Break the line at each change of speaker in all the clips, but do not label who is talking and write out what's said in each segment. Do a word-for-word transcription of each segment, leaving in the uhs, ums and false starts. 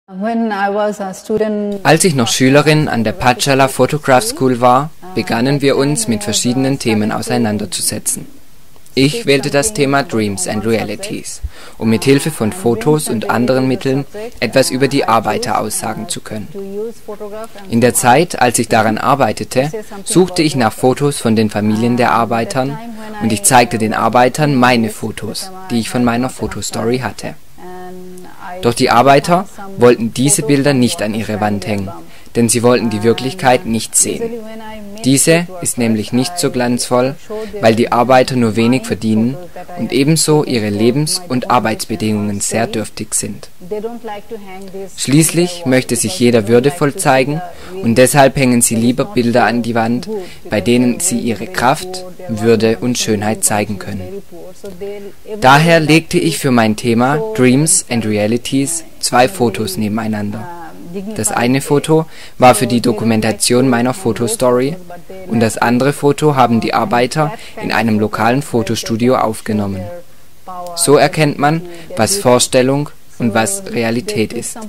Als ich noch Schülerin an der Pathshala Photograph School war, begannen wir uns mit verschiedenen Themen auseinanderzusetzen. Ich wählte das Thema Dreams and Realities, um mit Hilfe von Fotos und anderen Mitteln etwas über die Arbeiter aussagen zu können. In der Zeit, als ich daran arbeitete, suchte ich nach Fotos von den Familien der Arbeitern und ich zeigte den Arbeitern meine Fotos, die ich von meiner Fotostory hatte. Doch die Arbeiter wollten diese Bilder nicht an ihre Wand hängen, denn sie wollten die Wirklichkeit nicht sehen. Diese ist nämlich nicht so glanzvoll, weil die Arbeiter nur wenig verdienen und ebenso ihre Lebens- und Arbeitsbedingungen sehr dürftig sind. Schließlich möchte sich jeder würdevoll zeigen und deshalb hängen sie lieber Bilder an die Wand, bei denen sie ihre Kraft, Würde und Schönheit zeigen können. Daher legte ich für mein Thema Dreams and Realities zwei Fotos nebeneinander. Das eine Foto war für die Dokumentation meiner Fotostory und das andere Foto haben die Arbeiter in einem lokalen Fotostudio aufgenommen. So erkennt man, was Vorstellung und was Realität ist.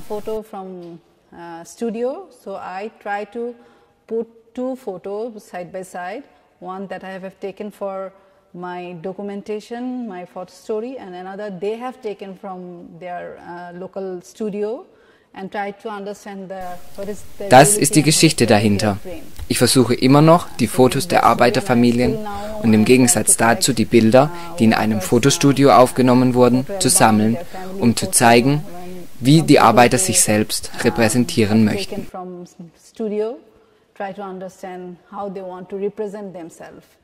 My documentation, my photo story, and another they have taken from their uh, local studio and tried to understand the what is the
Das ist die Geschichte dahinter. Ich versuche immer noch, die Fotos der Arbeiterfamilien und im Gegensatz dazu die Bilder, die in einem Fotostudio aufgenommen wurden, zu sammeln, um zu zeigen, wie die Arbeiter sich selbst repräsentieren möchten.
Try to understand how they want to represent themselves.